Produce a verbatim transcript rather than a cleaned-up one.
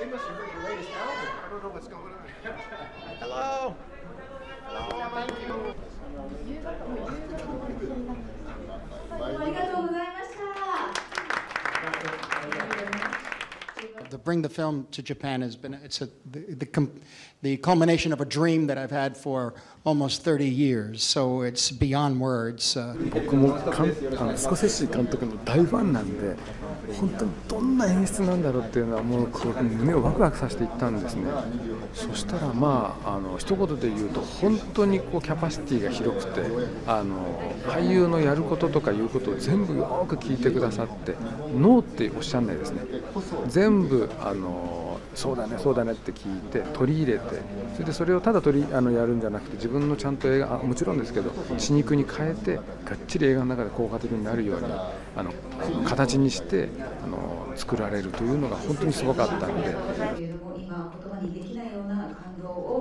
They must have heard your latest album. I don't know what's going on. Hello. Hello. Thank you. ありがとうございました。 To bring the film to Japan has been it's a the, the the culmination of a dream that I've had for almost thirty years. So it's beyond words. Uh, 僕もかんあのスコセッシ監督の大ファンなんで、本当にどんな演出なんだろうっていうのはもうこう胸をワクワクさせていったんですね。そしたらまああの一言で言うと本当にこうキャパシティが広くて、あの俳優のやることとかいうことを全部よく聞いてくださって、ノーっておっしゃらないですね。全部あのそうだねそうだねって聞いて取り入れて、それでそれをただ取りあのやるんじゃなくて自分のちゃんと映画あもちろんですけど血肉に変えてがっちり映画の中で効果的になるようにあの形にしてあの作られるというのが本当にすごかったので。 今言葉にできないような感動を